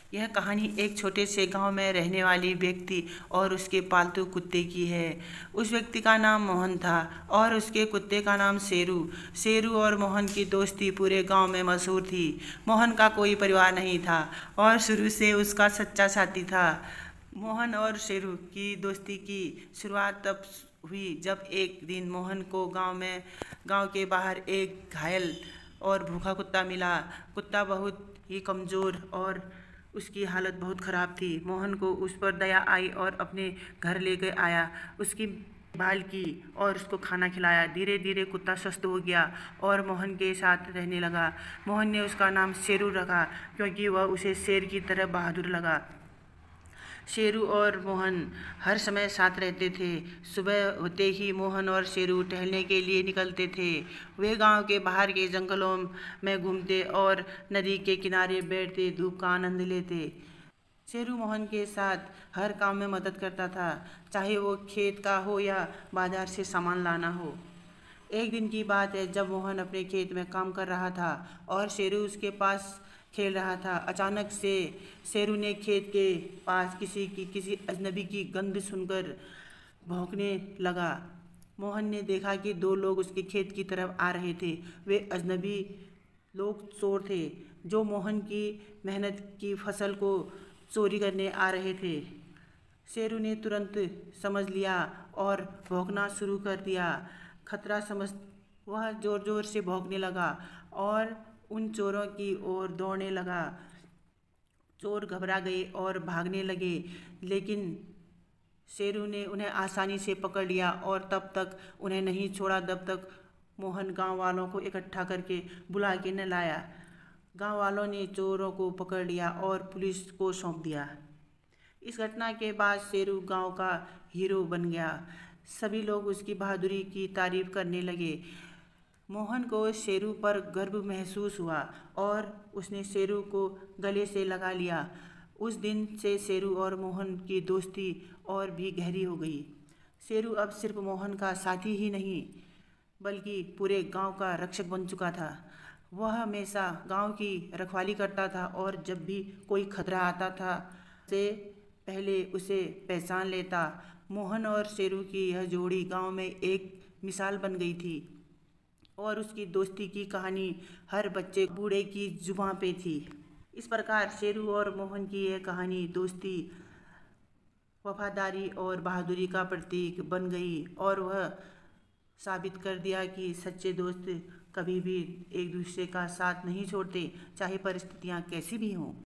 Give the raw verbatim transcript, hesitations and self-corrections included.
यह कहानी एक छोटे से गांव में रहने वाली व्यक्ति और उसके पालतू कुत्ते की है। उस व्यक्ति का नाम मोहन था और उसके कुत्ते का नाम शेरू। शेरू और मोहन की दोस्ती पूरे गांव में मशहूर थी। मोहन का कोई परिवार नहीं था और शुरू से उसका सच्चा साथी था। मोहन और शेरू की दोस्ती की शुरुआत तब हुई जब एक दिन मोहन को गांव में गांव के बाहर एक घायल और भूखा कुत्ता मिला। कुत्ता बहुत ही कमज़ोर और उसकी हालत बहुत ख़राब थी। मोहन को उस पर दया आई और अपने घर लेकर आया, उसकी देखभाल की और उसको खाना खिलाया। धीरे धीरे कुत्ता स्वस्थ हो गया और मोहन के साथ रहने लगा। मोहन ने उसका नाम शेरू रखा क्योंकि वह उसे शेर की तरह बहादुर लगा। शेरू और मोहन हर समय साथ रहते थे। सुबह होते ही मोहन और शेरू टहलने के लिए निकलते थे। वे गांव के बाहर के जंगलों में घूमते और नदी के किनारे बैठते धूप का आनंद लेते। शेरू मोहन के साथ हर काम में मदद करता था, चाहे वो खेत का हो या बाजार से सामान लाना हो। एक दिन की बात है जब मोहन अपने खेत में काम कर रहा था और शेरू उसके पास खेल रहा था। अचानक से शेरू ने खेत के पास किसी की किसी अजनबी की गंध सुनकर भौंकने लगा। मोहन ने देखा कि दो लोग उसके खेत की तरफ आ रहे थे। वे अजनबी लोग चोर थे जो मोहन की मेहनत की फसल को चोरी करने आ रहे थे। शेरू ने तुरंत समझ लिया और भौंकना शुरू कर दिया। खतरा समझ वह ज़ोर ज़ोर से भौंकने लगा और उन चोरों की ओर दौड़ने लगा। चोर घबरा गए और भागने लगे, लेकिन शेरू ने उन्हें आसानी से पकड़ लिया और तब तक उन्हें नहीं छोड़ा जब तक मोहन गांव वालों को इकट्ठा करके बुला के न लाया। गांव वालों ने चोरों को पकड़ लिया और पुलिस को सौंप दिया। इस घटना के बाद शेरू गांव का हीरो बन गया। सभी लोग उसकी बहादुरी की तारीफ करने लगे। मोहन को शेरू पर गर्व महसूस हुआ और उसने शेरू को गले से लगा लिया। उस दिन से शेरू और मोहन की दोस्ती और भी गहरी हो गई। शेरू अब सिर्फ मोहन का साथी ही नहीं बल्कि पूरे गांव का रक्षक बन चुका था। वह हमेशा गांव की रखवाली करता था और जब भी कोई खतरा आता था से पहले उसे पहचान लेता। मोहन और शेरू की यह जोड़ी गांव में एक मिसाल बन गई थी और उसकी दोस्ती की कहानी हर बच्चे बूढ़े की जुबां पे थी। इस प्रकार शेरू और मोहन की यह कहानी दोस्ती, वफादारी और बहादुरी का प्रतीक बन गई और वह साबित कर दिया कि सच्चे दोस्त कभी भी एक दूसरे का साथ नहीं छोड़ते, चाहे परिस्थितियाँ कैसी भी हों।